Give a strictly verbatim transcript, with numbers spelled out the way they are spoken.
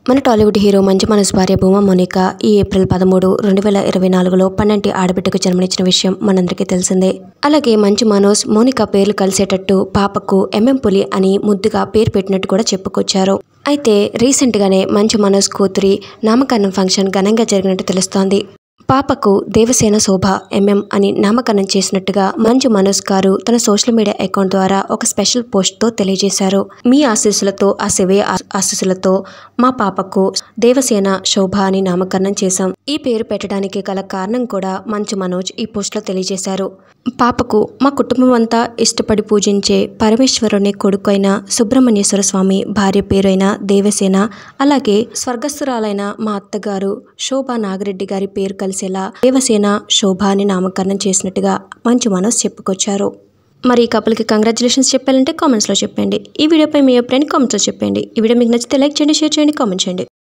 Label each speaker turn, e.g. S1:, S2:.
S1: మన టాలీవుడ్ హీరో మంచు మనోజ్ భార్య భూమా మౌనిక ఈ ఏప్రిల్ పదమూడు రెండు వేల ఇరవై నాలుగులో పన్నెంటి ఆడబిడ్డకు జన్మనిచ్చిన విషయం మనందరికీ తెలిసిందే. అలాగే మంచు మనోజ్ మౌనిక పేర్లు కలిసేటట్టు పాపకు ఎంఎం పులి అని ముద్దుగా పేరు పెట్టినట్టు కూడా చెప్పుకొచ్చారు. అయితే రీసెంట్గానే మంచు మనోజ్ కూతురి నామకరణం ఫంక్షన్ ఘనంగా జరిగినట్టు తెలుస్తోంది. పాపకు దేవసేన శోభ ఎంఎం అని నామకరణం చేసినట్టుగా మంచు మనోజ్ గారు తన సోషల్ మీడియా అకౌంట్ ద్వారా ఒక స్పెషల్ పోస్ట్తో తెలియజేశారు. మీ ఆశీస్సులతో ఆ శివే ఆశీస్సులతో మా పాపకు దేవసేన శోభ అని నామకరణం చేశాం. ఈ పేరు పెట్టడానికి గల కారణం కూడా మంచు మనోజ్ ఈ పోస్ట్లో తెలియజేశారు. పాపకు మా కుటుంబం అంతా ఇష్టపడి పూజించే పరమేశ్వరుని కొడుకైన సుబ్రహ్మణ్యేశ్వర స్వామి భార్య పేరైన దేవసేన, అలాగే స్వర్గస్థురాలైన మా అత్తగారు శోభా నాగిరెడ్డి గారి పేరు కలిసేలా దేవసేన శోభ అని నామకరణం చేసినట్టుగా మంచు మనోజ్ చెప్పుకొచ్చారు. మరి ఈ కపుల్కి కంగ్రాచులేషన్స్ చెప్పాలంటే కామెంట్స్లో చెప్పండి. ఈ వీడియోపై మీ అభిప్రాయాన్ని కామెంట్స్లో చెప్పండి. ఈ వీడియో మీకు నచ్చితే లైక్ చేయండి, షేర్ చేయండి, కామెంట్ చేయండి.